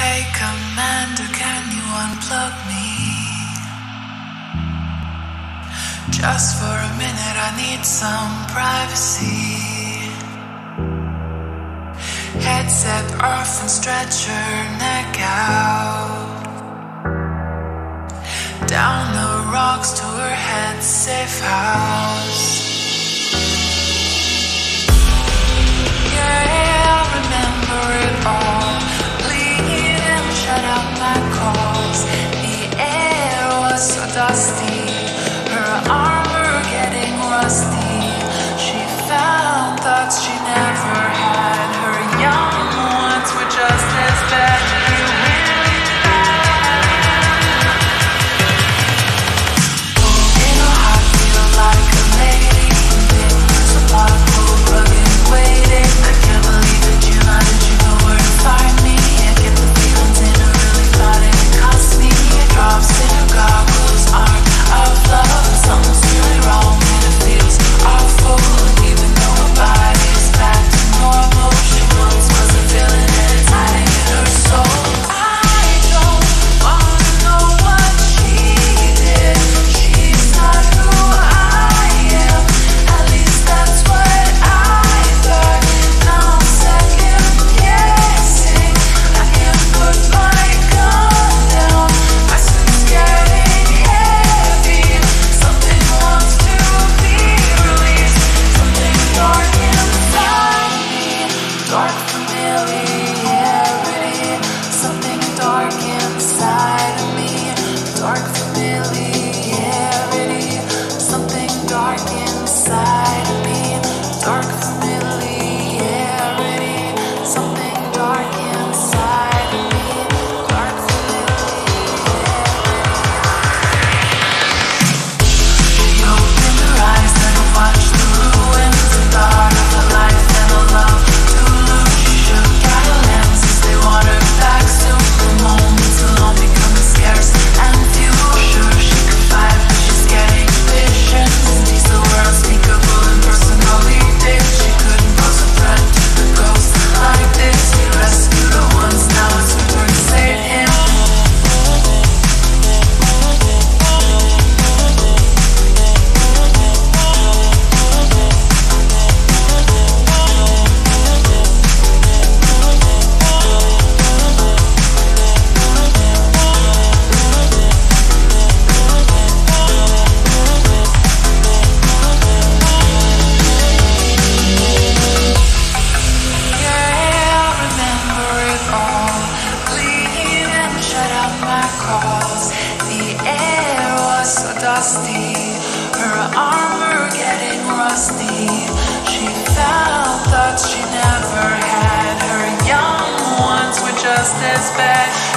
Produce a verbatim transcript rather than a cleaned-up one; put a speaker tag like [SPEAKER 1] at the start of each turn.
[SPEAKER 1] Hey Commander, can you unplug me? Just for a minute, I need some privacy. Headset off and stretch your neck out. Down the rocks to her head's safe house. Yeah, I remember it all. Bleeding, shut out my calls. The air was so dusty, her armor getting rusty. She found thoughts she never had. Her young ones were just as bad. Dusty, her armor getting rusty. She found thoughts she never had. Her young ones were just as bad.